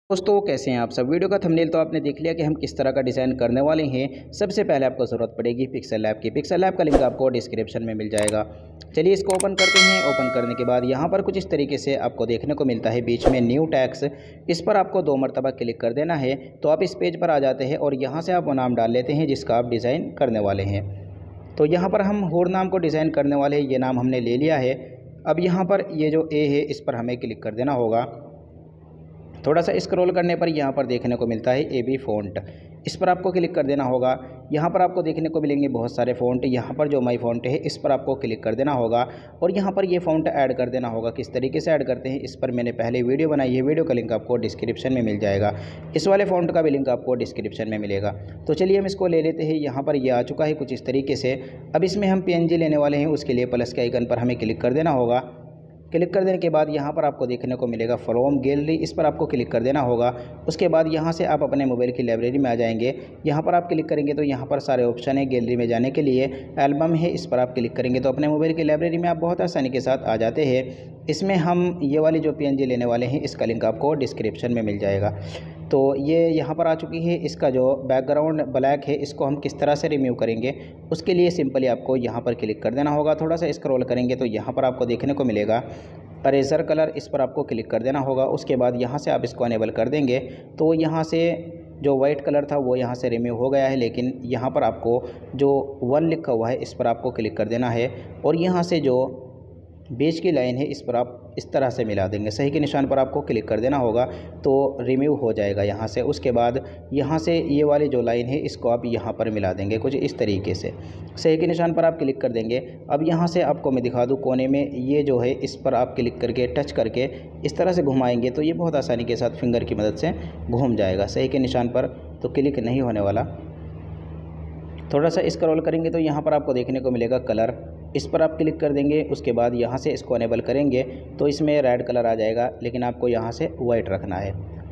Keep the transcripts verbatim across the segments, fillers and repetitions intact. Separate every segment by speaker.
Speaker 1: दोस्तों कैसे हैं आप सब। वीडियो का थंबनेल तो आपने देख लिया कि हम किस तरह का डिज़ाइन करने वाले हैं। सबसे पहले आपको ज़रूरत पड़ेगी पिक्सल लैब की। पिक्सल लैब का लिंक आपको डिस्क्रिप्शन में मिल जाएगा। चलिए इसको ओपन करते हैं। ओपन करने के बाद यहाँ पर कुछ इस तरीके से आपको देखने को मिलता है बीच में न्यू टैक्स। इस पर आपको दो मरतबा क्लिक कर देना है तो आप इस पेज पर आ जाते हैं और यहाँ से आप वो नाम डाल लेते हैं जिसका आप डिज़ाइन करने वाले हैं। तो यहाँ पर हम होर नाम को डिज़ाइन करने वाले हैं, ये नाम हमने ले लिया है। अब यहाँ पर ये जो ए है इस पर हमें क्लिक कर देना होगा। थोड़ा सा स्क्रॉल करने पर यहाँ पर देखने को मिलता है ए बी फ़ॉन्ट, इस पर आपको क्लिक कर देना होगा। यहाँ पर आपको देखने को मिलेंगे बहुत सारे फ़ॉन्ट। यहाँ पर जो माई फ़ॉन्ट है इस पर आपको क्लिक कर देना होगा और यहाँ पर ये फ़ॉन्ट ऐड कर देना होगा। किस तरीके से ऐड करते हैं इस पर मैंने पहले वीडियो बनाई है, वीडियो का लिंक आपको डिस्क्रिप्शन में मिल जाएगा। इस वाले फ़ॉन्ट का भी लिंक आपको डिस्क्रिप्शन में मिलेगा। तो चलिए हम इसको ले लेते हैं। यहाँ पर ये आ चुका है कुछ इस तरीके से। अब इसमें हम पी एन जी लेने वाले हैं, उसके लिए प्लस के आइकन पर हमें क्लिक कर देना होगा। क्लिक कर देने के बाद यहाँ पर आपको देखने को मिलेगा फ्रॉम गैलरी, इस पर आपको क्लिक कर देना होगा। उसके बाद यहाँ से आप अपने मोबाइल की लाइब्रेरी में आ जाएंगे। यहाँ पर आप क्लिक करेंगे तो यहाँ पर सारे ऑप्शन है। गैलरी में जाने के लिए एल्बम है, इस पर आप क्लिक करेंगे तो अपने मोबाइल की लाइब्रेरी में आप बहुत आसानी के साथ आ जाते हैं। इसमें हम ये वाली जो पीएनजी लेने वाले हैं इसका लिंक आपको डिस्क्रिप्शन में मिल जाएगा। तो ये यहाँ पर आ चुकी है। इसका जो बैकग्राउंड ब्लैक है इसको हम किस तरह से रिमूव करेंगे उसके लिए सिंपली आपको यहाँ पर क्लिक कर देना होगा। थोड़ा सा स्क्रॉल करेंगे तो यहाँ पर आपको देखने को मिलेगा अरेजर कलर, इस पर आपको क्लिक कर देना होगा। उसके बाद यहाँ से आप इसको अनेबल कर देंगे तो यहाँ से जो वाइट कलर था वो यहाँ से रिमूव हो गया है। लेकिन यहाँ पर आपको जो वन लिखा हुआ है इस पर आपको क्लिक कर देना है और यहाँ से जो बीच की लाइन है इस पर आप इस तरह से मिला देंगे। सही के निशान पर आपको क्लिक कर देना होगा तो रिमूव हो जाएगा यहाँ से। उसके बाद यहाँ से ये वाली जो लाइन है इसको आप यहाँ पर मिला देंगे कुछ इस तरीके से। सही के निशान पर आप क्लिक कर देंगे। अब यहाँ से आपको मैं दिखा दूँ कोने में ये जो है इस पर आप क्लिक करके टच करके इस तरह से घुमाएंगे तो ये बहुत आसानी के साथ फिंगर की मदद से घूम जाएगा। सही के निशान पर तो क्लिक नहीं होने वाला। थोड़ा सा स्क्रॉल करेंगे तो यहाँ पर आपको देखने को मिलेगा कलर, इस पर आप क्लिक कर देंगे। उसके बाद यहाँ से इसको अनेबल करेंगे तो इसमें रेड कलर आ जाएगा, लेकिन आपको यहाँ से वाइट रखना है।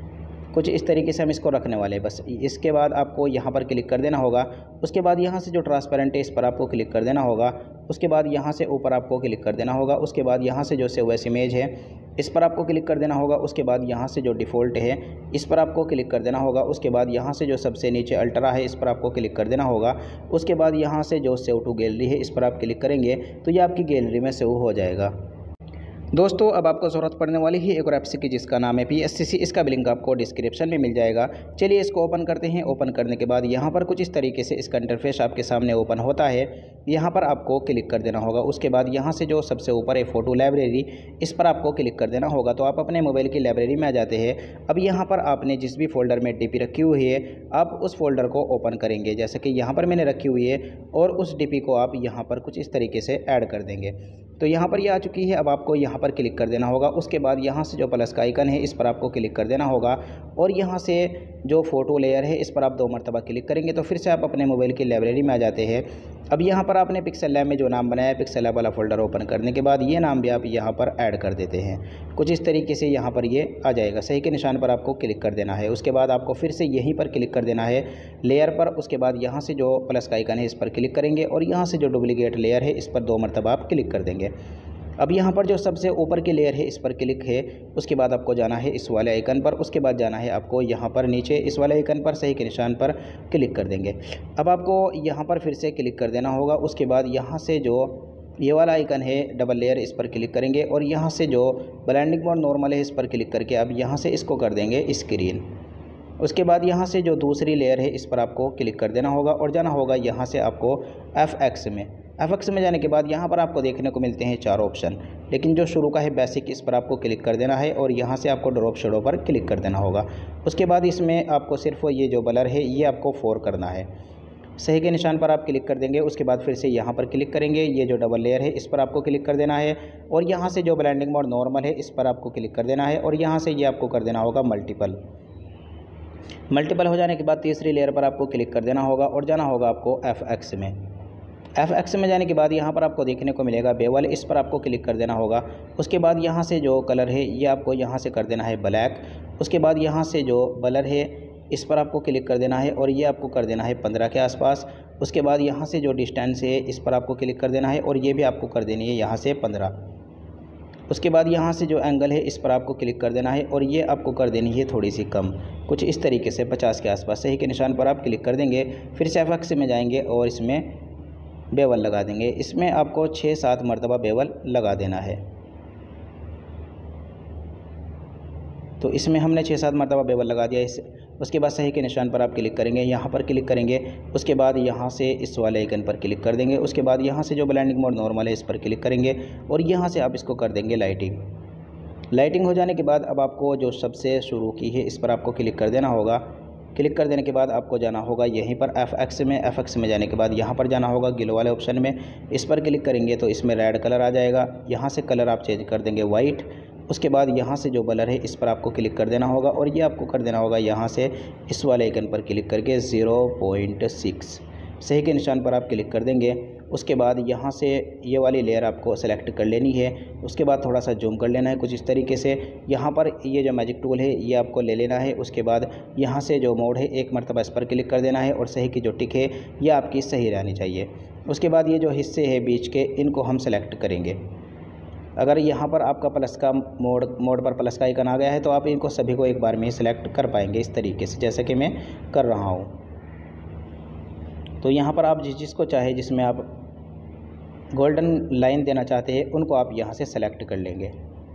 Speaker 1: कुछ इस तरीके से हम इसको रखने वाले हैं बस। इसके बाद आपको यहाँ पर क्लिक कर देना होगा। उसके बाद यहाँ से जो ट्रांसपेरेंट है इस पर आपको क्लिक कर देना होगा। उसके बाद यहाँ से ऊपर आपको क्लिक कर देना होगा। उसके बाद यहाँ से जो सेव एज इमेज है इस पर आपको क्लिक कर देना होगा। उसके बाद यहाँ से जो डिफ़ॉल्ट है इस पर आपको क्लिक कर देना होगा। उसके बाद यहाँ से जो सबसे नीचे अल्ट्रा है इस पर आपको क्लिक कर देना होगा। उसके बाद यहाँ से जो सेव टू गैलरी है इस पर आप क्लिक करेंगे तो ये आपकी गैलरी में सेव हो जाएगा। दोस्तों अब आपको ज़रूरत पड़ने वाली है एक और ऐप्स की जिसका नाम है पी एस सी सी, इसका भी लिंक आपको डिस्क्रिप्शन में मिल जाएगा। चलिए इसको ओपन करते हैं। ओपन करने के बाद यहाँ पर कुछ इस तरीके से इसका इंटरफेस आपके सामने ओपन होता है। यहाँ पर आपको क्लिक कर देना होगा। उसके बाद यहाँ से जो सबसे ऊपर है फ़ोटो लाइब्रेरी, इस पर आपको क्लिक कर देना होगा तो आप अपने मोबाइल की लाइब्रेरी में आ जाते हैं। अब यहाँ पर आपने जिस भी फोल्डर में डी पी रखी हुई है आप उस फोल्डर को ओपन करेंगे, जैसे कि यहाँ पर मैंने रखी हुई है, और उस डी पी को आप यहाँ पर कुछ इस तरीके से ऐड कर देंगे। तो यहाँ पर ये आ चुकी है। अब आपको यहाँ पर क्लिक कर देना होगा। उसके बाद यहाँ से जो प्लस का आइकन है इस पर आपको क्लिक कर देना होगा और यहाँ से जो फ़ोटो लेयर है इस पर आप दो मरतबा क्लिक करेंगे तो फिर से आप अपने मोबाइल की लाइब्रेरी में आ जाते हैं। अब यहाँ पर आपने पिक्सल लैब में जो नाम बनाया है, पिक्सल लैब वाला फोल्डर ओपन करने के बाद ये नाम भी आप यहाँ पर ऐड कर देते हैं। कुछ इस तरीके से यहाँ पर ये आ जाएगा। सही के निशान पर आपको क्लिक कर देना है। उसके बाद आपको फिर से यहीं पर क्लिक कर देना है लेयर पर। उसके बाद यहाँ से जो प्लस का आइकन है इस पर क्लिक करेंगे और यहाँ से जो डुप्लीकेट लेयर है इस पर दो मरतबा आप क्लिक कर देंगे। अब यहाँ पर जो सबसे ऊपर की लेयर है इस पर क्लिक है। उसके बाद आपको जाना है इस वाले आइकन पर। उसके बाद जाना है आपको यहाँ पर नीचे इस वाले आइकन पर, सही के निशान पर क्लिक कर देंगे। अब आपको यहाँ पर फिर से क्लिक कर देना होगा। उसके बाद यहाँ से जो ये वाला आइकन है डबल लेयर, इस पर क्लिक करेंगे और यहाँ से जो ब्लेंडिंग मोड नॉर्मल है इस पर क्लिक करके अब यहाँ से इसको कर देंगे स्क्रीन। उसके बाद यहाँ से जो दूसरी लेयर है इस पर आपको क्लिक कर देना होगा और जाना होगा यहाँ से आपको एफ एक्स में। एफ एक्स में जाने के बाद यहाँ पर आपको देखने को मिलते हैं चार ऑप्शन, लेकिन जो शुरू का है बेसिक इस पर आपको क्लिक कर देना है और यहाँ से आपको ड्रॉप शेडो पर क्लिक कर देना होगा। उसके बाद इसमें आपको सिर्फ ये जो ब्लर है ये आपको फोर करना है। सही के निशान पर आप क्लिक कर देंगे। उसके बाद फिर से यहाँ पर क्लिक करेंगे, ये जो डबल लेयर है इस पर आपको क्लिक कर देना है और यहाँ से जो ब्लेंडिंग मोड नॉर्मल है इस पर आपको क्लिक कर देना है और यहाँ से ये आपको कर देना होगा मल्टीपल। मल्टीपल हो जाने के बाद तीसरी लेयर पर आपको क्लिक कर देना होगा और जाना होगा आपको एफ एक्स में। एफ एक्स में जाने के बाद यहाँ पर आपको देखने को मिलेगा बेवल, इस पर आपको क्लिक कर देना होगा। उसके बाद यहाँ से जो कलर है ये आपको यहाँ से कर देना है ब्लैक। उसके बाद यहाँ से जो ब्लर है इस पर आपको क्लिक कर देना है और ये आपको कर देना है पंद्रह के आसपास। उसके बाद यहाँ से जो डिस्टेंस है इस पर आपको क्लिक कर देना है और ये भी आपको कर देनी है यहाँ से पंद्रह। उसके बाद यहाँ से जो एंगल है इस पर आपको क्लिक कर देना है और ये आपको कर देनी है थोड़ी सी कम, कुछ इस तरीके से पचास के आसपास। सही के निशान पर आप क्लिक कर देंगे, फिर से एफ में जाएंगे और इसमें बेवल लगा देंगे। इसमें आपको छः सात मरतबा बेवल लगा देना है। तो इसमें हमने छः सात मरतबा बेवल लगा दिया। इस उसके बाद सही के निशान पर आप क्लिक करेंगे, यहाँ पर क्लिक करेंगे। उसके बाद यहाँ से इस वाले आइकन पर क्लिक कर देंगे। उसके बाद यहाँ से जो ब्लेंडिंग मोड नॉर्मल है इस पर क्लिक करेंगे और यहाँ से आप इसको कर देंगे लाइटिंग। लाइटिंग हो जाने के बाद अब आपको जो सबसे शुरू की है इस पर आपको क्लिक कर देना होगा। क्लिक कर देने के बाद आपको जाना होगा यहीं पर एफ एक्स में। एफ एक्स में जाने के बाद यहाँ पर जाना होगा गिलो वाले ऑप्शन में। इस पर क्लिक करेंगे तो इसमें रेड कलर आ जाएगा। यहाँ से कलर आप चेंज कर देंगे वाइट। उसके बाद यहाँ से जो ब्लर है इस पर आपको क्लिक कर देना होगा और ये आपको कर देना होगा यहाँ से इस वाले आइकन पर क्लिक करके ज़ीरो पॉइंट सिक्स। सही के निशान पर आप क्लिक कर देंगे। उसके बाद यहाँ से ये वाली लेयर आपको सेलेक्ट कर लेनी है। उसके बाद थोड़ा सा जूम कर लेना है कुछ इस तरीके से। यहाँ पर ये जो मैजिक टूल है ये आपको ले लेना है। उसके बाद यहाँ से जो मोड है एक मरतबा इस पर क्लिक कर देना है और सही की जो टिक है ये आपकी सही रहनी चाहिए। उसके बाद ये जो हिस्से हैं बीच के इनको हम सेलेक्ट करेंगे। अगर यहाँ पर आपका प्लस का मोड मोड पर प्लस का आइकन आ गया है तो आप इनको सभी को एक बार में ही सिलेक्ट कर पाएंगे इस तरीके से, जैसे कि मैं कर रहा हूँ। तो यहाँ पर आप जिस जिसको चाहे जिसमें आप गोल्डन लाइन देना चाहते हैं उनको आप यहाँ से सेलेक्ट कर लेंगे।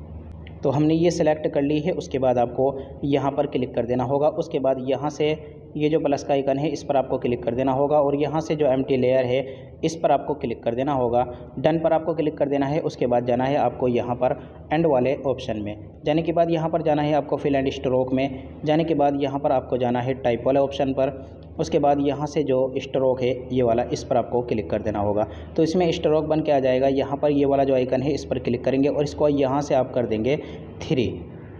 Speaker 1: तो हमने ये सेलेक्ट कर ली है। उसके बाद आपको यहाँ पर क्लिक कर देना होगा। उसके बाद यहाँ से ये जो प्लस का आइकन है इस पर आपको क्लिक कर देना होगा और यहाँ से जो एम्प्टी लेयर है इस पर आपको क्लिक कर देना होगा। डन पर आपको क्लिक कर देना है। उसके बाद जाना है आपको यहाँ पर एंड वाले ऑप्शन में। जाने के बाद यहाँ पर जाना है आपको फिल एंड स्ट्रोक में। जाने के बाद यहाँ पर आपको जाना है टाइप वाले ऑप्शन पर। उसके बाद यहाँ से जो स्ट्रोक है ये वाला इस पर आपको क्लिक कर देना होगा। तो इसमें स्ट्रोक बन के आ जाएगा। यहाँ पर ये वाला जो आइकन है इस पर क्लिक करेंगे और इसको यहाँ से आप कर देंगे थ्री।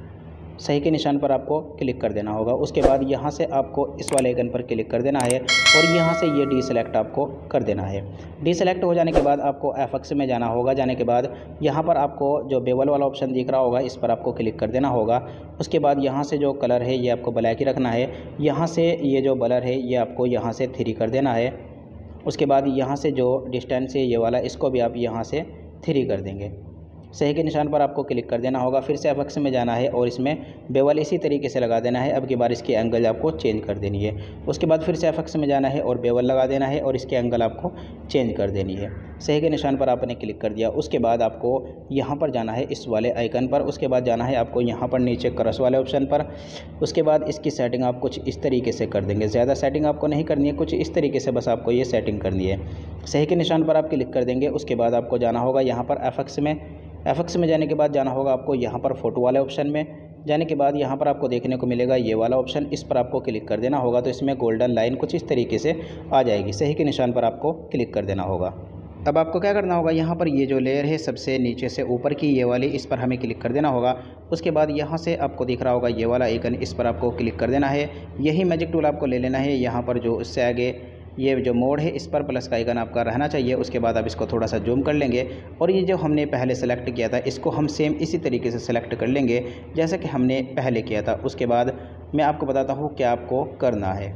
Speaker 1: सही के निशान पर आपको क्लिक कर देना होगा। उसके बाद यहाँ से आपको इस वाले आइकन पर क्लिक कर देना है और यहाँ से ये डी सेलेक्ट आपको कर देना है। डी सेलेक्ट हो जाने के बाद आपको एफ एक्स में जाना होगा। जाने के बाद यहाँ पर आपको जो बेवल वाला ऑप्शन दिख रहा होगा इस पर आपको क्लिक कर देना होगा। उसके बाद यहाँ से जो कलर है ये आपको ब्लैक ही रखना है। यहाँ से ये जो ब्लर है ये आपको यहाँ से थ्री कर देना है। उसके बाद यहाँ से जो डिस्टेंस है ये वाला इसको भी आप यहाँ से थ्री कर देंगे। सही के निशान पर आपको क्लिक कर देना होगा। फिर से एफ एक्स में जाना है और इसमें बेवल इसी तरीके से लगा देना है। अब की बार इसकी एंगल आपको चेंज कर देनी है। उसके बाद फिर से एफ एक्स में जाना है और बेवल लगा देना है और इसकी एंगल आपको चेंज कर देनी है। सही के निशान पर आपने क्लिक कर दिया। उसके बाद आपको यहाँ पर जाना है इस वाले आइकन पर। उसके बाद जाना है आपको यहाँ पर नीचे क्रॉस वाले ऑप्शन पर। उसके बाद इसकी सेटिंग आप कुछ इस तरीके से कर देंगे। ज़्यादा सेटिंग आपको नहीं करनी है, कुछ इस तरीके से बस आपको ये सेटिंग करनी है। सही के निशान पर आप क्लिक कर देंगे। उसके बाद आपको जाना होगा यहाँ पर एफ एक्स में। एफ एक्स में जाने के बाद जाना होगा आपको यहाँ पर फ़ोटो वाले ऑप्शन में। जाने के बाद यहाँ पर आपको देखने को मिलेगा ये वाला ऑप्शन, इस पर आपको क्लिक कर देना होगा। तो इसमें गोल्डन लाइन कुछ इस तरीके से आ जाएगी। सही के निशान पर आपको क्लिक कर देना होगा। अब आपको क्या करना होगा, यहाँ पर ये जो लेयर है सबसे नीचे से ऊपर की ये वाली, इस पर हमें क्लिक कर देना होगा। उसके बाद यहाँ से आपको दिख रहा होगा ये वाला आइकन, इस पर आपको क्लिक कर देना है। यही मैजिक टूल आपको ले लेना है। यहाँ पर जो इससे आगे ये जो मोड है इस पर प्लस का आइकन आपका रहना चाहिए। उसके बाद आप इसको थोड़ा सा जूम कर लेंगे और ये जो हमने पहले सेलेक्ट किया था इसको हम सेम इसी तरीके से सेलेक्ट कर लेंगे जैसा कि हमने पहले किया था। उसके बाद मैं आपको बताता हूँ क्या आपको करना है।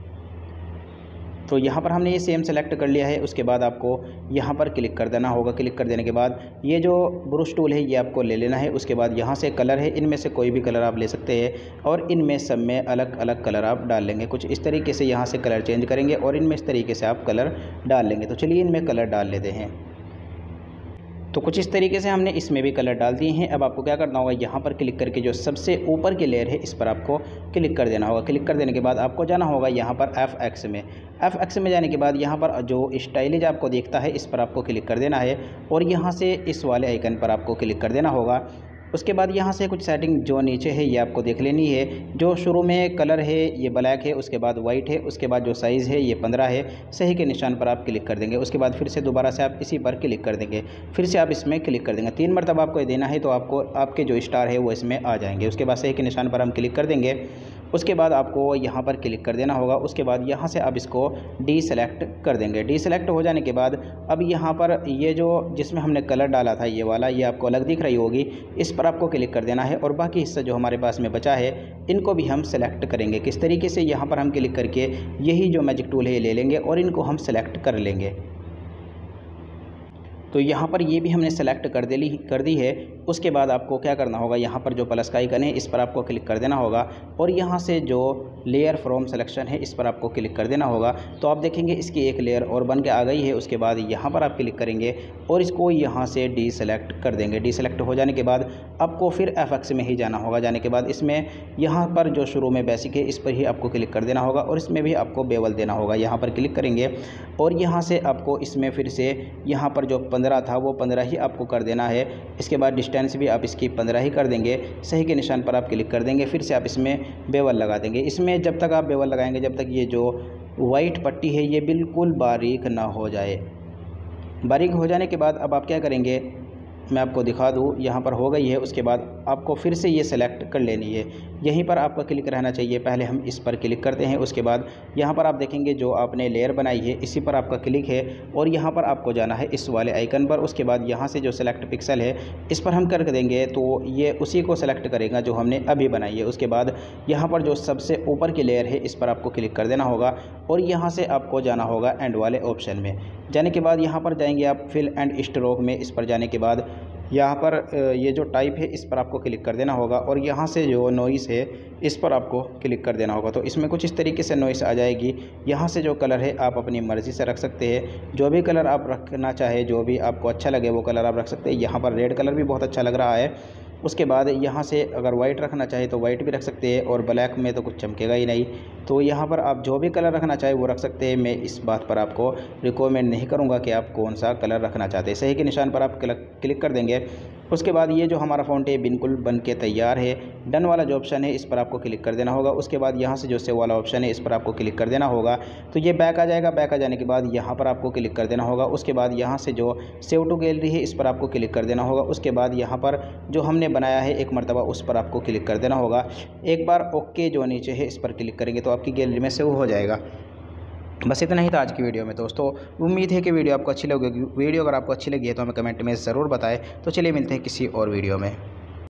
Speaker 1: तो यहाँ पर हमने ये सेम सेलेक्ट कर लिया है। उसके बाद आपको यहाँ पर क्लिक कर देना होगा। क्लिक कर देने के बाद ये जो ब्रश टूल है ये आपको ले लेना है। उसके बाद यहाँ से कलर है, इनमें से कोई भी कलर आप ले सकते हैं और इनमें सब में अलग अलग कलर आप डाल लेंगे। कुछ इस तरीके से यहाँ से कलर चेंज करेंगे और इनमें इस तरीके से आप कलर डाल लेंगे। तो चलिए इनमें कलर डाल लेते हैं। तो कुछ इस तरीके से हमने इसमें भी कलर डाल दिए हैं। अब आपको क्या करना होगा, यहाँ पर क्लिक करके जो सबसे ऊपर की लेयर है इस पर आपको क्लिक कर देना होगा। क्लिक कर देने के बाद आपको जाना होगा यहाँ पर एफ एक्स में। एफ एक्स में जाने के बाद यहाँ पर जो स्टाइलिज आपको दिखता है इस पर आपको क्लिक कर देना है और यहाँ से इस वाले आइकन पर आपको क्लिक कर देना होगा। उसके बाद यहाँ से कुछ सेटिंग जो नीचे है ये आपको देख लेनी है। जो शुरू में कलर है ये ब्लैक है, उसके बाद वाइट है, उसके बाद जो साइज़ है ये पंद्रह है। सही के निशान पर आप क्लिक कर देंगे। उसके बाद फिर से दोबारा से आप इसी पर क्लिक कर देंगे। फिर से आप इसमें क्लिक कर देंगे। तीन मरतबा आपको ये देना है तो आपको आपके जो स्टार है वो इसमें आ जाएंगे। उसके बाद सही के निशान पर हम क्लिक कर देंगे। उसके बाद आपको यहाँ पर क्लिक कर देना होगा। उसके बाद यहाँ से आप इसको डी सेलेक्ट कर देंगे। डी सेलेक्ट हो जाने के बाद अब यहाँ पर ये जो जिसमें हमने कलर डाला था ये वाला, ये आपको अलग दिख रही होगी, इस पर आपको क्लिक कर देना है और बाकी हिस्सा जो हमारे पास में बचा है इनको भी हम सेलेक्ट करेंगे। किस तरीके से, यहाँ पर हम क्लिक करके यही जो मैजिक टूल है ये ले लेंगे और इनको हम सेलेक्ट कर लेंगे। तो यहाँ पर ये भी हमने सेलेक्ट कर दे ली कर दी है। उसके बाद आपको क्या करना होगा, यहाँ पर जो प्लस का आइकन है इस पर आपको क्लिक कर देना होगा और यहाँ से जो लेयर फ्रॉम सिलेक्शन है इस पर आपको क्लिक कर देना होगा। तो आप देखेंगे इसकी एक लेयर और बन के आ गई है। उसके बाद यहाँ पर आप क्लिक करेंगे और इसको यहाँ से डी सेलेक्ट कर देंगे। डी सेलेक्ट हो जाने के बाद आपको फिर एफ एक्स में ही जाना होगा। जाने के बाद इसमें यहाँ पर जो शुरू में बेसिक है इस पर ही आपको क्लिक कर देना होगा और इसमें भी आपको बेवल देना होगा। यहाँ पर क्लिक करेंगे और यहाँ से आपको इसमें फिर से यहाँ पर जो पंद्रह था वो पंद्रह ही आपको कर देना है। इसके बाद डिस्टेंस भी आप इसकी पंद्रह ही कर देंगे। सही के निशान पर आप क्लिक कर देंगे, फिर से आप इसमें बेवल लगा देंगे। इसमें जब तक आप बेवल लगाएंगे जब तक ये जो वाइट पट्टी है ये बिल्कुल बारीक ना हो जाए। बारीक हो जाने के बाद अब आप क्या करेंगे, मैं आपको दिखा दूँ, यहाँ पर हो गई है। उसके बाद आपको फिर से ये सेलेक्ट कर लेनी है। यहीं पर आपका क्लिक रहना चाहिए। पहले हम इस पर क्लिक करते हैं। उसके बाद यहाँ पर आप देखेंगे जो आपने लेयर बनाई है इसी पर आपका क्लिक है और यहाँ पर आपको जाना है इस वाले आइकन पर। उसके बाद यहाँ से जो सेलेक्ट पिक्सल है इस पर हम कर देंगे तो ये उसी को सेलेक्ट करेगा जो हमने अभी बनाई है। उसके बाद यहाँ पर जो सबसे ऊपर की लेयर है इस पर आपको क्लिक कर देना होगा और यहाँ से आपको जाना होगा एंड वाले ऑप्शन में। जाने के बाद यहाँ पर जाएंगे आप फिल एंड स्ट्रोक में। इस पर जाने के बाद यहाँ पर ये जो टाइप है इस पर आपको क्लिक कर देना होगा और यहाँ से जो नॉइस है इस पर आपको क्लिक कर देना होगा। तो इसमें कुछ इस तरीके से नॉइस आ जाएगी। यहाँ से जो कलर है आप अपनी मर्ज़ी से रख सकते हैं। जो भी कलर आप रखना चाहे, जो भी आपको अच्छा लगे वो कलर आप रख सकते हैं। यहाँ पर रेड कलर भी बहुत अच्छा लग रहा है। उसके बाद यहाँ से अगर वाइट रखना चाहे तो वाइट भी रख सकते हैं और ब्लैक में तो कुछ चमकेगा ही नहीं। तो यहाँ पर आप जो भी कलर रखना चाहे वो रख सकते हैं। मैं इस बात पर आपको रिकमेंड नहीं करूँगा कि आप कौन सा कलर रखना चाहते हैं। सही के निशान पर आप क्लिक कर देंगे। उसके बाद ये जो हमारा फ़ॉन्ट है बिल्कुल बन के तैयार है। डन वाला जो ऑप्शन है इस पर आपको क्लिक कर देना होगा। उसके बाद यहाँ से जो सेव वाला ऑप्शन है इस पर आपको क्लिक कर देना होगा। तो ये बैक आ जाएगा। बैक आ जाने के बाद यहाँ पर आपको क्लिक कर देना होगा। उसके बाद यहाँ से जो सेव टू गैलरी है इस पर आपको क्लिक कर देना होगा। उसके बाद यहाँ पर जो हमने बनाया है एक मरतबा उस पर आपको क्लिक कर देना होगा। एक बार ओके जो नीचे है इस पर क्लिक करेंगे तो आपकी गैलरी में सेव हो जाएगा। बस इतना ही था आज की वीडियो में दोस्तों। उम्मीद है कि वीडियो आपको अच्छी लगेगी। वीडियो अगर आपको अच्छी लगी है तो हमें कमेंट में ज़रूर बताएं। तो चलिए मिलते हैं किसी और वीडियो में।